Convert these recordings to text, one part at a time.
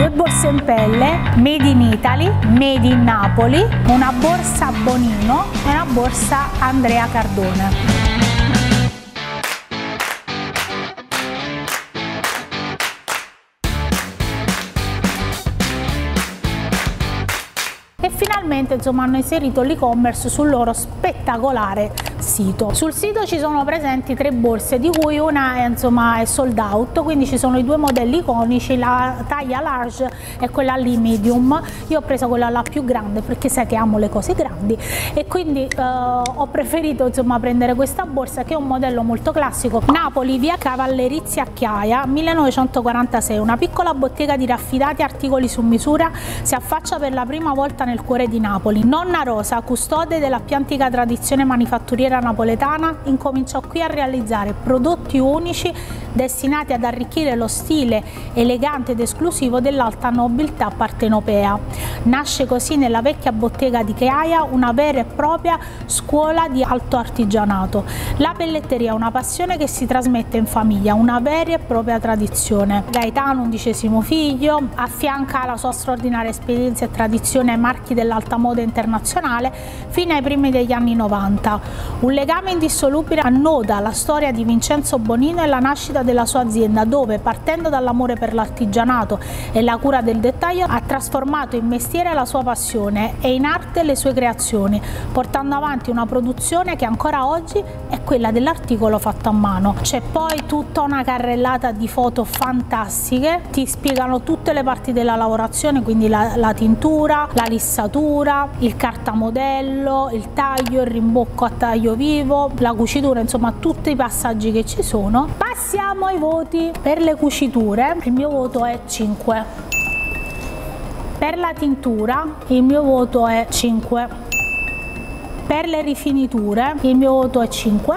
2 borse in pelle, made in Italy, made in Napoli, una borsa Bonino e una borsa Andrea Cardone. E finalmente insomma hanno inserito l'e-commerce sul loro spettacolare sito. Sul sito ci sono presenti 3 borse, di cui una è sold out, quindi ci sono i 2 modelli iconici, la taglia large e quella lì medium. Io ho preso quella là più grande perché sai che amo le cose grandi, e quindi ho preferito insomma prendere questa borsa, che è un modello molto classico. Napoli, via Cavallerizzi a Chiaia, 1946, una piccola bottega di raffinati articoli su misura si affaccia per la prima volta nel cuore di Napoli. Nonna Rosa, custode della più antica tradizione manifatturiera napoletana, incominciò qui a realizzare prodotti unici destinati ad arricchire lo stile elegante ed esclusivo dell'alta nobiltà partenopea. Nasce così nella vecchia bottega di Chiaia una vera e propria scuola di alto artigianato. La pelletteria è una passione che si trasmette in famiglia, una vera e propria tradizione. Gaetano, 11° figlio, affianca la sua straordinaria esperienza e tradizione ai marchi dell'alta moda internazionale fino ai primi degli anni 90. Un legame indissolubile annoda la storia di Vincenzo Bonino e la nascita della sua azienda, dove, partendo dall'amore per l'artigianato e la cura del dettaglio, ha trasformato in mestiere la sua passione e in arte le sue creazioni, portando avanti una produzione che ancora oggi è quella dell'articolo fatto a mano. C'è poi tutta una carrellata di foto fantastiche, ti spiegano tutte le parti della lavorazione, quindi la tintura, la lissatura, il cartamodello, il taglio, il rimbocco a taglio vivo, la cucitura, insomma tutti i passaggi che ci sono. Passiamo ai voti. Per le cuciture il mio voto è 5, per la tintura il mio voto è 5, per le rifiniture il mio voto è 5,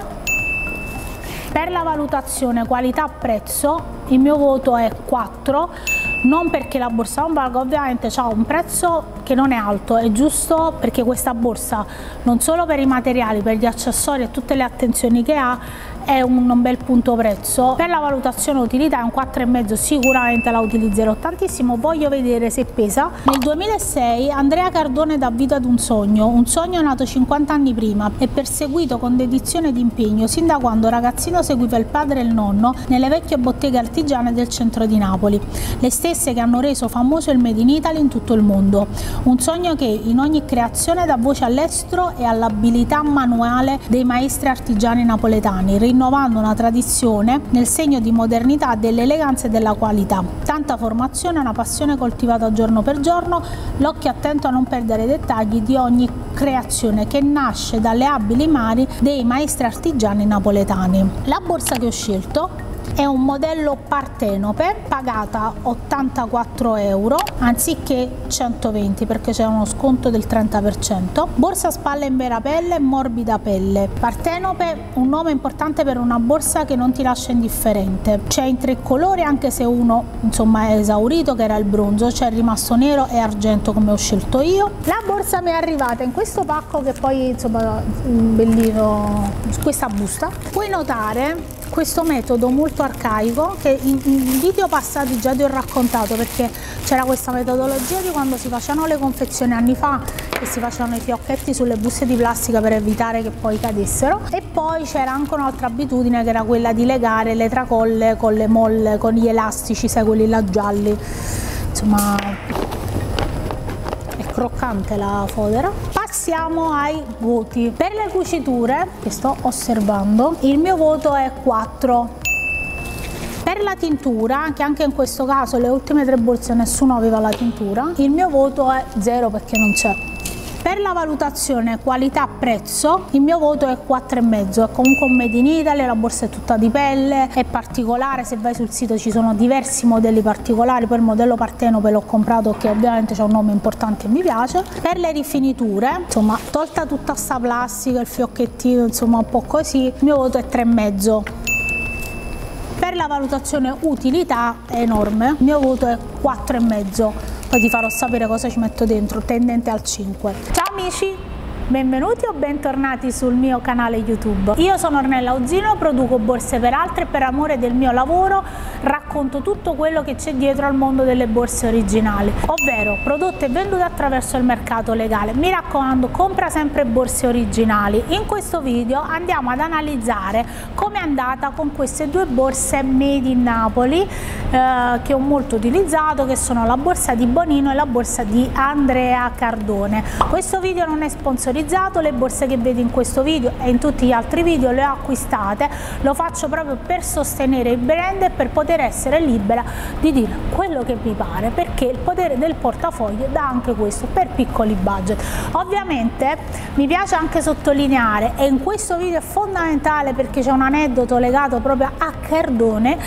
per la valutazione qualità-prezzo il mio voto è 4, non perché la borsa non valga, ovviamente ha un prezzo che non è alto, è giusto perché questa borsa, non solo per i materiali, per gli accessori e tutte le attenzioni che ha, è un bel punto prezzo. Per la valutazione utilità è un 4,5, sicuramente la utilizzerò tantissimo. Voglio vedere se pesa. Nel 2006 Andrea Cardone dà vita ad un sogno nato 50 anni prima e perseguito con dedizione ed impegno sin da quando ragazzino seguiva il padre e il nonno nelle vecchie botteghe artigiane del centro di Napoli, le stesse che hanno reso famoso il Made in Italy in tutto il mondo. Un sogno che in ogni creazione dà voce all'estero e all'abilità manuale dei maestri artigiani napoletani, rinnovando una tradizione nel segno di modernità, dell'eleganza e della qualità. Tanta formazione, una passione coltivata giorno per giorno, l'occhio attento a non perdere i dettagli di ogni creazione che nasce dalle abili mani dei maestri artigiani napoletani. La borsa che ho scelto è un modello Partenope, pagata 84 euro anziché 120 perché c'è uno sconto del 30%. Borsa spalla in vera pelle, morbida pelle. Partenope, un nome importante per una borsa che non ti lascia indifferente. C'è in 3 colori, anche se uno insomma è esaurito, che era il bronzo, c'è rimasto nero e argento come ho scelto io. La borsa mi è arrivata in questo pacco che poi insomma bellino, questa busta. Puoi notare questo metodo molto arcaico che in video passati già ti ho raccontato, perché c'era questa metodologia di quando si facevano le confezioni anni fa e si facevano i fiocchetti sulle buste di plastica per evitare che poi cadessero, e poi c'era anche un'altra abitudine che era quella di legare le tracolle con le molle, con gli elastici, sai, quelli là gialli, insomma è croccante la fodera. Passiamo ai voti. Per le cuciture che sto osservando il mio voto è 4. Per la tintura, che anche in questo caso le ultime 3 borse nessuno aveva la tintura, il mio voto è 0 perché non c'è. Per la valutazione qualità-prezzo il mio voto è 4,5, è comunque un Made in Italy, la borsa è tutta di pelle, è particolare, se vai sul sito ci sono diversi modelli particolari, poi il modello Partenope l'ho comprato che ovviamente c'è un nome importante e mi piace. Per le rifiniture, insomma, tolta tutta sta plastica, il fiocchettino, insomma un po' così, il mio voto è 3,5. Per la valutazione utilità è enorme, il mio voto è 4,5. Poi ti farò sapere cosa ci metto dentro, tendente al 5. Ciao amici, benvenuti o bentornati sul mio canale YouTube. Io sono Ornella Uzzino, produco borse per altri e per amore del mio lavoro racconto tutto quello che c'è dietro al mondo delle borse originali, ovvero prodotte vendute attraverso il mercato legale. Mi raccomando, compra sempre borse originali. In questo video andiamo ad analizzare come è andata con queste due borse made in Napoli che ho molto utilizzato, che sono la borsa di Bonino e la borsa di Andrea Cardone. Questo video non è sponsorizzato, le borse che vedi in questo video e in tutti gli altri video le ho acquistate, lo faccio proprio per sostenere il brand e per poter essere libera di dire quello che mi pare, perché il potere del portafoglio dà anche questo per piccoli budget. Ovviamente mi piace anche sottolineare, e in questo video è fondamentale perché c'è un aneddoto legato proprio a Cardone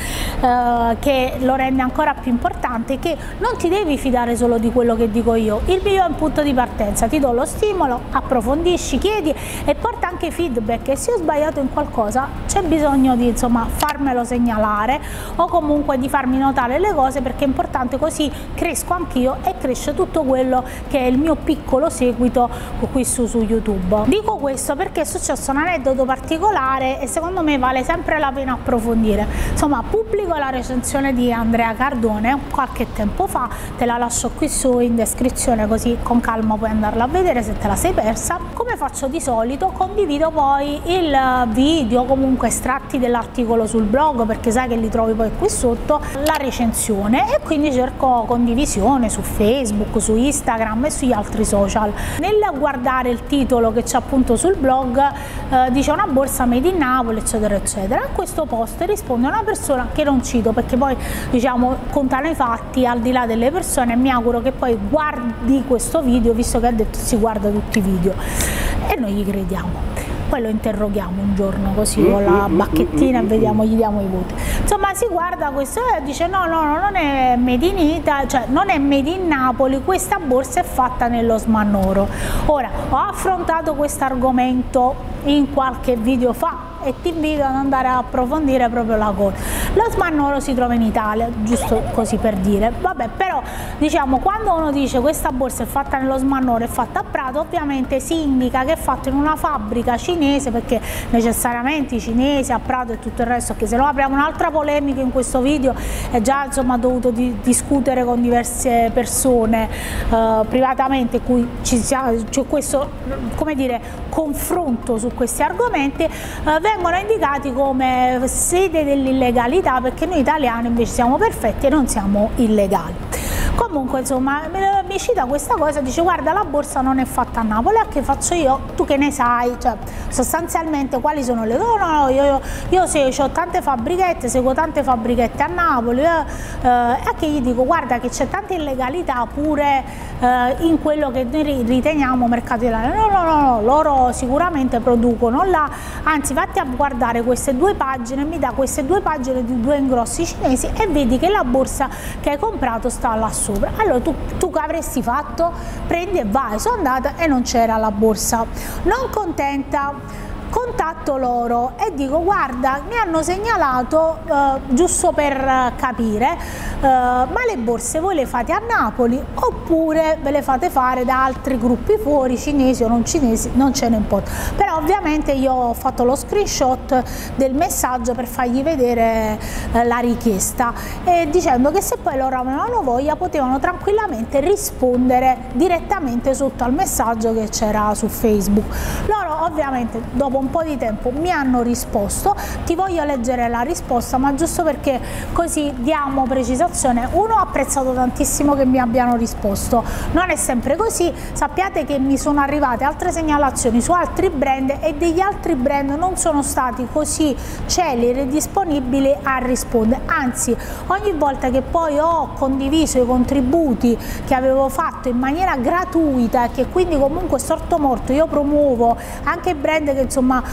che lo rende ancora più importante, che non ti devi fidare solo di quello che dico io. Il video è un punto di partenza, ti do lo stimolo, approfondisci, chiedi e porta anche feedback, e se ho sbagliato in qualcosa c'è bisogno di farmelo segnalare o comunque di farmi notare le cose, perché è importante, così cresco anch'io e cresce tutto quello che è il mio piccolo seguito qui su YouTube. Dico questo perché è successo un aneddoto particolare e secondo me vale sempre la pena approfondire. Insomma, pubblico la recensione di Andrea Cardone qualche tempo fa, te la lascio qui su in descrizione, così con calma puoi andarla a vedere se te la sei persa. Come faccio di solito, condivido poi il video, comunque estratti dell'articolo sul blog, perché sai che li trovi poi qui sotto, la recensione, e quindi cerco condivisione su Facebook, su Instagram e sugli altri social. Nel guardare il titolo che c'è appunto sul blog, dice una borsa made in Napoli eccetera eccetera. A questo post risponde una persona che non cito perché poi contano i fatti al di là delle persone, e mi auguro che poi guardi questo video, visto che ha detto si guarda tutti i video, e noi gli crediamo. Poi lo interroghiamo un giorno così con la bacchettina e vediamo, gli diamo i voti. Insomma, si guarda questo e dice no, non è made in Italy, cioè non è made in Napoli, questa borsa è fatta nello Smannoro. Ora, ho affrontato questo argomento in qualche video fa e ti invito ad andare a approfondire proprio la cosa. Lo Smannoro si trova in Italia, giusto così per dire, vabbè, però quando uno dice questa borsa è fatta nello Smannoro, è fatta a Prato, ovviamente si indica che è fatto in una fabbrica cinese, perché necessariamente i cinesi a Prato e tutto il resto, che se no apriamo un'altra polemica in questo video, e già ho dovuto discutere con diverse persone privatamente, cui c'è questo, come dire, confronto su questi argomenti, vengono indicati come sede dell'illegalità, perché noi italiani invece siamo perfetti e non siamo illegali. Comunque mi cita questa cosa, dice guarda, la borsa non è fatta a Napoli, a che faccio io? Tu che ne sai? Cioè, sostanzialmente quali sono le... No, io ho tante fabbrichette, seguo tante fabbrichette a Napoli, e a che gli dico guarda che c'è tanta illegalità pure in quello che noi riteniamo mercato italiano. No, loro sicuramente producono là, anzi vatti a guardare queste due pagine, mi dà queste due pagine di due ingrossi cinesi e vedi che la borsa che hai comprato sta là sopra. Allora tu che avresti fatto? Prendi e vai. Sono andata e non c'era la borsa. Non contenta, contatto loro e dico guarda, mi hanno segnalato, giusto per capire, ma le borse voi le fate a Napoli oppure ve le fate fare da altri gruppi fuori, cinesi o non cinesi, non ce ne importa. Però ovviamente io ho fatto lo screenshot del messaggio per fargli vedere la richiesta, e dicendo che se poi loro avevano voglia potevano tranquillamente rispondere direttamente sotto al messaggio che c'era su Facebook. Loro ovviamente dopo un po' di tempo mi hanno risposto, ti voglio leggere la risposta, ma giusto perché così diamo precisazione. Uno, ho apprezzato tantissimo che mi abbiano risposto, non è sempre così, sappiate che mi sono arrivate altre segnalazioni su altri brand e degli altri brand non sono stati così celeri e disponibili a rispondere, anzi ogni volta che poi ho condiviso i contributi che avevo fatto in maniera gratuita e che quindi comunque storto morto io promuovo anche brand che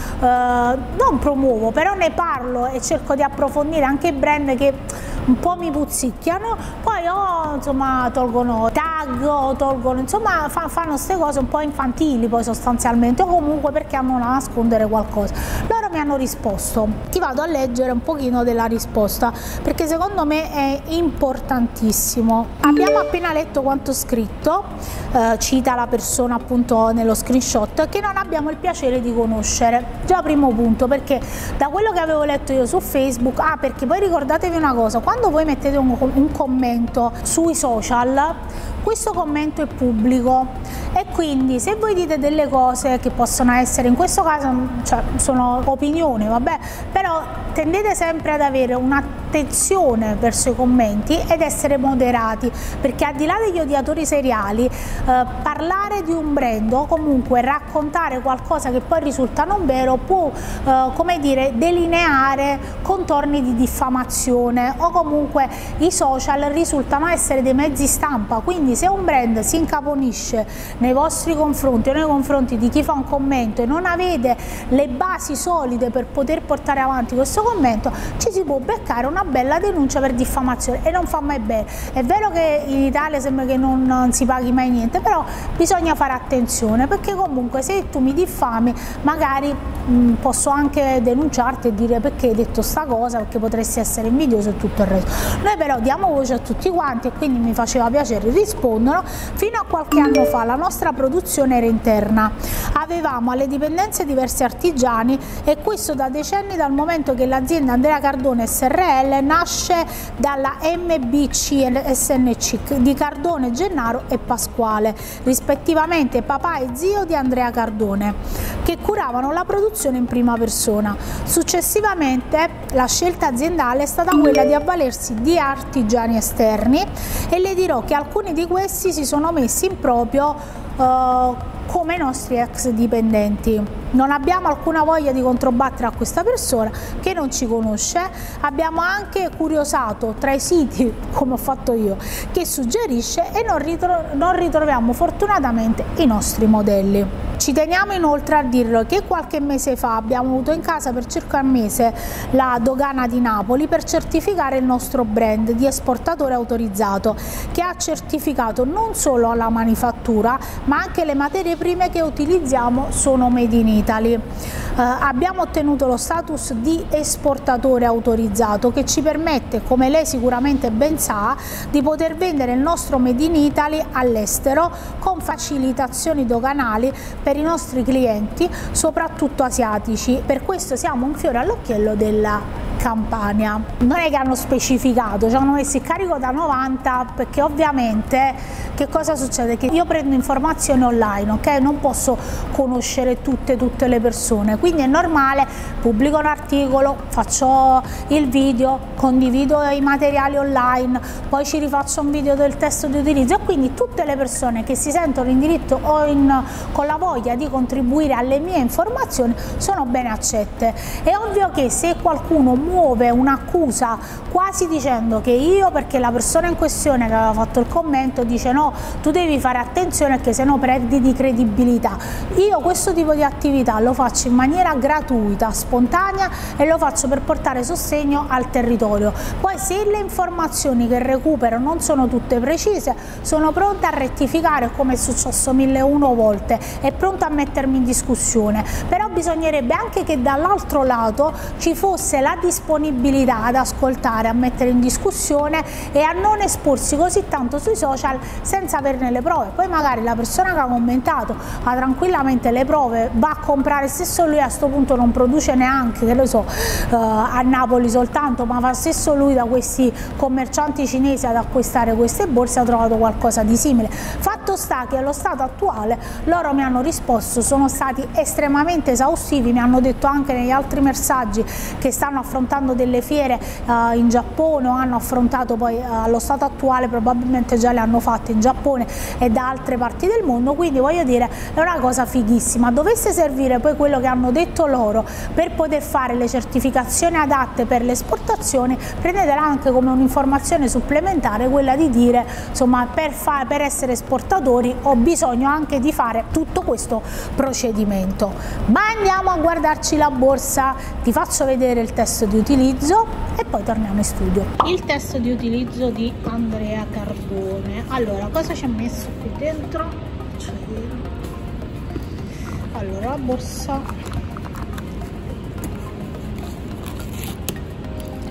non promuovo, però ne parlo e cerco di approfondire anche i brand che un po' mi puzzicchiano, poi tolgono tag o tolgono, fanno queste cose un po' infantili poi sostanzialmente, o comunque perché hanno da nascondere qualcosa. Loro mi mi hanno risposto? Ti vado a leggere un pochino della risposta perché secondo me è importantissimo. Abbiamo appena letto quanto scritto, cita la persona appunto nello screenshot, che non abbiamo il piacere di conoscere. Già primo punto, perché da quello che avevo letto io su Facebook, perché poi ricordatevi una cosa, quando voi mettete un commento sui social, questo commento è pubblico e quindi se voi dite delle cose che possono essere, in questo caso cioè, sono opinioni, vabbè, però tendete sempre ad avere un'attenzione verso i commenti ed essere moderati, perché al di là degli odiatori seriali, parlare di un brand o comunque raccontare qualcosa che poi risulta non vero può, come dire, delineare contorni di diffamazione, o comunque i social risultano essere dei mezzi stampa, quindi se un brand si incaponisce nei vostri confronti o nei confronti di chi fa un commento e non avete le basi solide per poter portare avanti questo commento, ci si può beccare una bella denuncia per diffamazione e non fa mai bene. È vero che in Italia sembra che non si paghi mai niente, però bisogna fare attenzione, perché comunque se tu mi diffami magari posso anche denunciarti e dire perché hai detto sta cosa, perché potresti essere invidioso e tutto il resto. Noi però diamo voce a tutti quanti e quindi mi faceva piacere rispondere. Fino a qualche anno fa la nostra produzione era interna, avevamo alle dipendenze diversi artigiani e questo da decenni, dal momento che l'azienda Andrea Cardone SRL nasce dalla MBC SNC di Cardone, Gennaro e Pasquale, rispettivamente papà e zio di Andrea Cardone, che curavano la produzione in prima persona. Successivamente la scelta aziendale è stata quella di avvalersi di artigiani esterni e le dirò che alcuni di questi si sono messi in proprio come i nostri ex dipendenti. Non abbiamo alcuna voglia di controbattere a questa persona che non ci conosce, abbiamo anche curiosato tra i siti, come ho fatto io, che suggerisce e non ritroviamo fortunatamente i nostri modelli. Ci teniamo inoltre a dirlo che qualche mese fa abbiamo avuto in casa per circa un mese la dogana di Napoli per certificare il nostro brand di esportatore autorizzato, che ha certificato non solo la manifattura ma anche le materie prime che utilizziamo sono made in Italy. Abbiamo ottenuto lo status di esportatore autorizzato che ci permette, come lei sicuramente ben sa, di poter vendere il nostro made in Italy all'estero con facilitazioni doganali per i nostri clienti, soprattutto asiatici. Per questo siamo un fiore all'occhiello della Campania. Non è che hanno specificato, ci hanno messo il carico da 90 perché ovviamente che cosa succede? Che io prendo informazioni online, ok? Non posso conoscere tutte le persone, quindi è normale, pubblico un articolo, faccio il video, condivido i materiali online, poi ci rifaccio un video del testo di utilizzo e quindi tutte le persone che si sentono in diritto o con la voglia di contribuire alle mie informazioni sono bene accette. È ovvio che se qualcuno muove un'accusa quasi dicendo che io, perché la persona in questione che aveva fatto il commento dice no, tu devi fare attenzione perché sennò perdi di credibilità, io questo tipo di attività lo faccio in maniera gratuita, spontanea e lo faccio per portare sostegno al territorio. Poi se le informazioni che recupero non sono tutte precise, sono pronta a rettificare, come è successo 1001 volte, è pronta a mettermi in discussione, però bisognerebbe anche che dall'altro lato ci fosse la disponibilità ad ascoltare, a mettere in discussione e a non esporsi così tanto sui social senza averne le prove. Poi magari la persona che ha commentato ha tranquillamente le prove, va a comprare, stesso lui a questo punto non produce neanche, che lo so, a Napoli soltanto, ma va stesso lui da questi commercianti cinesi ad acquistare queste borse, ha trovato qualcosa di simile. Fatto sta che allo stato attuale loro mi hanno risposto, sono stati estremamente esaustivi, mi hanno detto anche negli altri messaggi che stanno affrontando delle fiere in Giappone o hanno affrontato poi allo stato attuale, probabilmente già le hanno fatte in Giappone e da altre parti del mondo, quindi voglio dire è una cosa fighissima. Dovesse servire poi quello che hanno detto loro per poter fare le certificazioni adatte per le esportazioni, prendetela anche come un'informazione supplementare, quella di dire insomma per essere esportatori ho bisogno anche di fare tutto questo procedimento. Ma andiamo a guardarci la borsa, ti faccio vedere il testo di utilizzo e poi torniamo in studio. Il testo di utilizzo di Andrea Cardone. Allora, cosa ci ha messo qui dentro? Allora, la borsa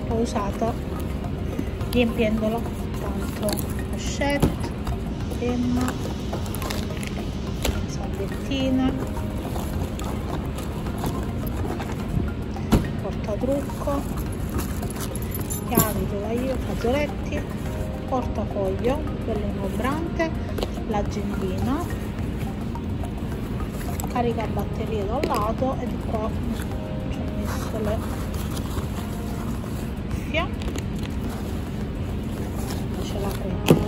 l'ho usata riempiendolo tanto pochette, penna, salviettine, portatrucco, chiavi, tovagliolo, fazzoletti, portafoglio, quello ingombrante, l'agendina, carica batterie da un lato e di qua ci ho messo le cuffie, ce la prendo.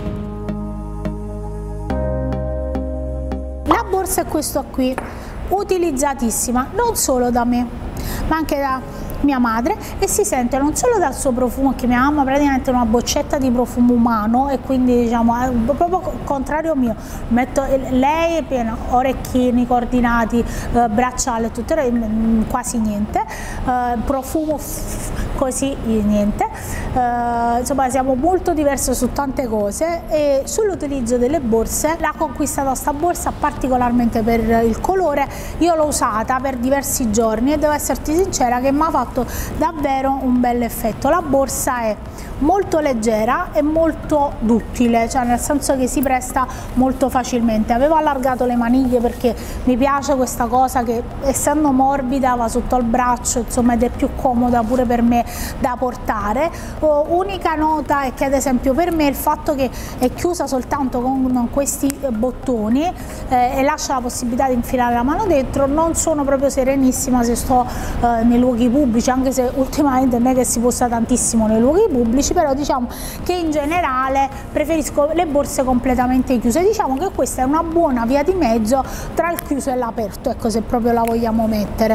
La borsa è questa qui, utilizzatissima non solo da me ma anche da mia madre, e si sente non solo dal suo profumo, che mia mamma praticamente una boccetta di profumo umano, e quindi diciamo è proprio contrario mio, metto, lei è piena, orecchini coordinati, bracciale, tutto, quasi niente, profumo così niente, insomma siamo molto diversi su tante cose. E sull'utilizzo delle borse, l'ha conquistata sta borsa particolarmente per il colore. Io l'ho usata per diversi giorni e devo esserti sincera che mi ha fatto davvero un bel effetto. La borsa è molto leggera e molto duttile, cioè nel senso che si presta molto facilmente. Avevo allargato le maniglie perché mi piace questa cosa che, essendo morbida, va sotto al braccio, insomma, ed è più comoda pure per me da portare. Unica nota è che ad esempio per me il fatto che è chiusa soltanto con questi bottoni e lascia la possibilità di infilare la mano dentro, non sono proprio serenissima se sto nei luoghi pubblici, anche se ultimamente non è che si possa tantissimo nei luoghi pubblici, però diciamo che in generale preferisco le borse completamente chiuse. Diciamo che questa è una buona via di mezzo tra il chiuso e l'aperto, ecco, se proprio la vogliamo mettere.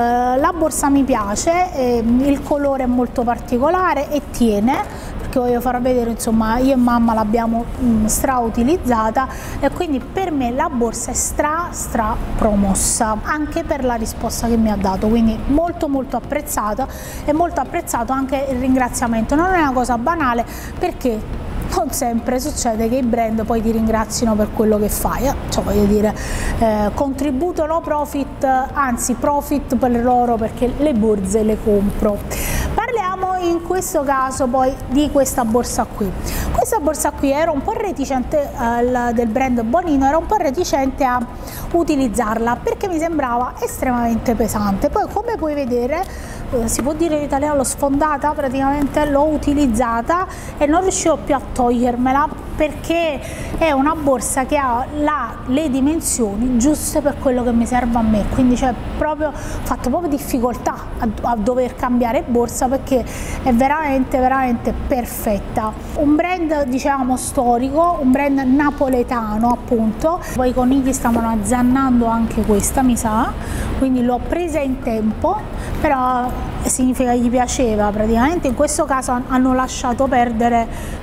La borsa mi piace, il colore è molto particolare e tiene, perché voglio far vedere, insomma, io e mamma l'abbiamo strautilizzata, e quindi per me la borsa è stra promossa, anche per la risposta che mi ha dato, quindi molto apprezzata, e molto apprezzato anche il ringraziamento. Non è una cosa banale, perché non sempre succede che i brand poi ti ringrazino per quello che fai, cioè voglio dire, contributo no profit, anzi profit per loro, perché le borse le compro. Parliamo in questo caso poi di questa borsa qui. Questa borsa qui ero un po' reticente, del brand Bonino, ero un po' reticente a utilizzarla perché mi sembrava estremamente pesante. Poi, come puoi vedere, si può dire in italiano, l'ho sfondata, praticamente l'ho utilizzata e non riuscivo più a togliermela, perché è una borsa che ha le dimensioni giuste per quello che mi serve a me, quindi cioè proprio fatto proprio difficoltà a dover cambiare borsa, perché è veramente perfetta. Un brand, diciamo, storico, un brand napoletano appunto. Poi i conigli stavano azzannando anche questa, mi sa, quindi l'ho presa in tempo, però significa che gli piaceva. Praticamente in questo caso hanno lasciato perdere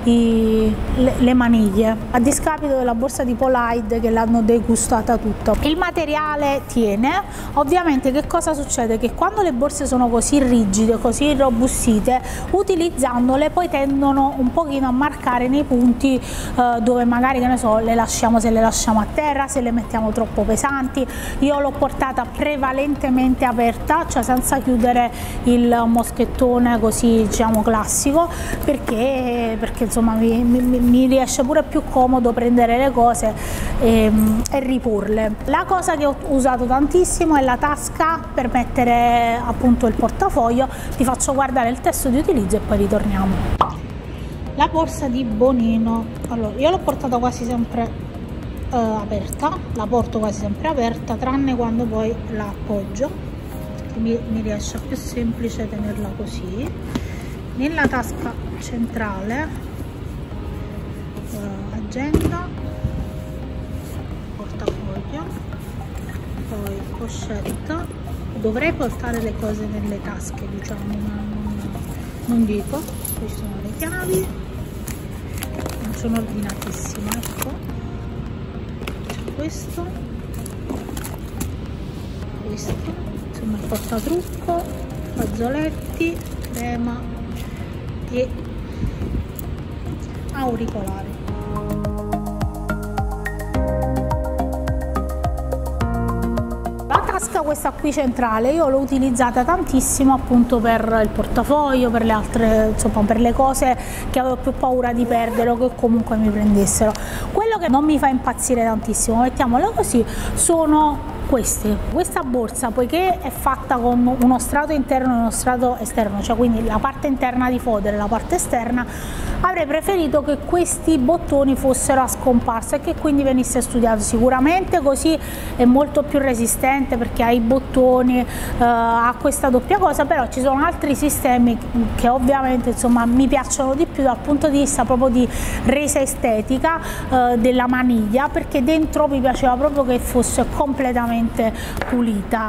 le maniglie, a discapito della borsa di Polide che l'hanno degustata tutto. Il materiale tiene. Ovviamente che cosa succede? Che quando le borse sono così rigide, così robustite, utilizzandole poi tendono un pochino a marcare nei punti dove magari, che ne so, se le lasciamo a terra, se le mettiamo troppo pesanti. Io l'ho portata prevalentemente aperta, cioè senza chiudere il moschettone così, diciamo, classico, perché insomma mi riesce pure più comodo prendere le cose e riporle. La cosa che ho usato tantissimo è la tasca per mettere appunto il portafoglio. Ti faccio guardare il testo di utilizzo e poi ritorniamo. La borsa di Bonino, allora io l'ho portata quasi sempre aperta, la porto quasi sempre aperta, tranne quando poi la appoggio, perché mi riesce più semplice tenerla così. Nella tasca centrale agenda, portafoglio, poi pochette. Dovrei portare le cose nelle tasche, diciamo, ma non dico. Qui sono le chiavi, non sono ordinatissime, ecco. C'è questo, insomma, il portatrucco, fazzoletti, crema e auricolari. borsa questa qui centrale io l'ho utilizzata tantissimo appunto per il portafoglio, per le altre, insomma per le cose che avevo più paura di perdere o che comunque mi prendessero. Quello che non mi fa impazzire tantissimo, mettiamolo così, sono questa borsa, poiché è fatta con uno strato interno e uno strato esterno, cioè quindi la parte interna di fodere e la parte esterna, avrei preferito che questi bottoni fossero a scomparsa e che quindi venisse studiato. Sicuramente così è molto più resistente perché ha i bottoni, ha questa doppia cosa, però ci sono altri sistemi che ovviamente insomma mi piacciono di più dal punto di vista proprio di resa estetica della maniglia, perché dentro mi piaceva proprio che fosse completamente pulita.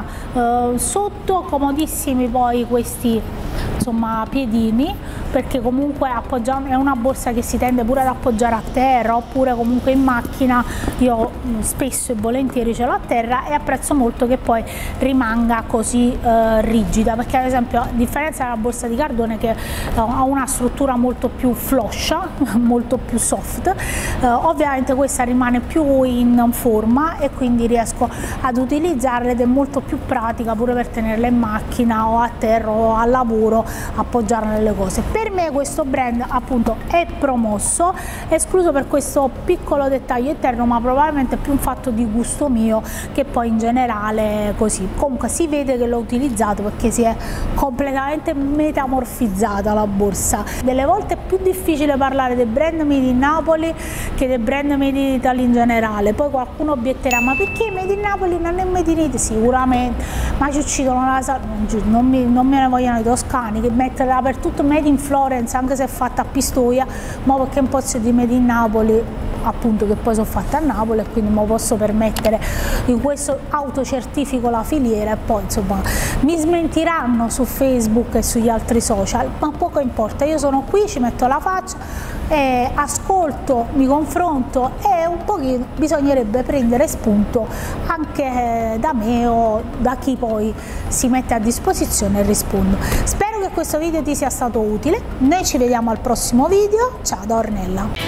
Sotto comodissimi poi questi insomma piedini, perché comunque è una borsa che si tende pure ad appoggiare a terra, oppure comunque in macchina io spesso e volentieri ce l'ho a terra e apprezzo molto che poi rimanga così rigida, perché ad esempio a differenza della borsa di Cardone che ha una struttura molto più floscia, molto più soft, ovviamente questa rimane più in forma e quindi riesco ad utilizzarla ed è molto più pratica pure per tenerla in macchina o a terra o al lavoro, appoggiarla nelle cose. Per me questo brand appunto è promosso, escluso per questo piccolo dettaglio interno, ma probabilmente è più un fatto di gusto mio che poi in generale così. Comunque si vede che l'ho utilizzato perché si è completamente metamorfizzata la borsa. Delle volte è più difficile parlare del brand made in Napoli che del brand made in Italy in generale. Poi qualcuno obietterà: ma perché made in Napoli non è made in Italy? Sicuramente, ma ci uccidono non me ne vogliono i toscani che mettere dappertutto made in Florence, anche se è fatta a Pistoia, ma perché un pozzo di made in Napoli, appunto, che poi sono fatta a Napoli e quindi me lo posso permettere, in questo autocertifico la filiera e poi insomma mi smentiranno su Facebook e sugli altri social, ma poco importa, io sono qui, ci metto la faccia, ascolto, mi confronto e un pochino bisognerebbe prendere spunto anche da me o da chi poi si mette a disposizione e rispondo. Spero che questo video ti sia stato utile, noi ci vediamo al prossimo video, ciao da Ornella.